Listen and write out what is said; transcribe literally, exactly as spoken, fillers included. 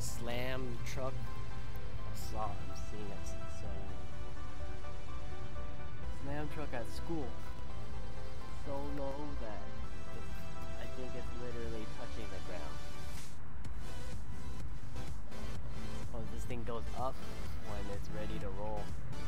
a slam truck. I saw, I'm seeing a slam, slam truck at school. So low that it's, I think it's literally touching the ground. Oh, this thing goes up when it's ready to roll.